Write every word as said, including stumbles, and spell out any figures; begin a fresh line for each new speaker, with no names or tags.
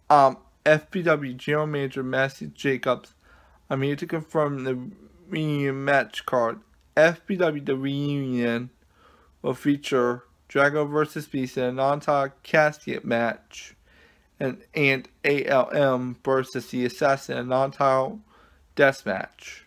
Um, F B W General Manager Matthew Jacobs. I'm here to confirm the reunion match card. F B W The Reunion will feature Drago versus Beast in a non-title casket match, and, and A L M versus the Assassin in a non-title deathmatch.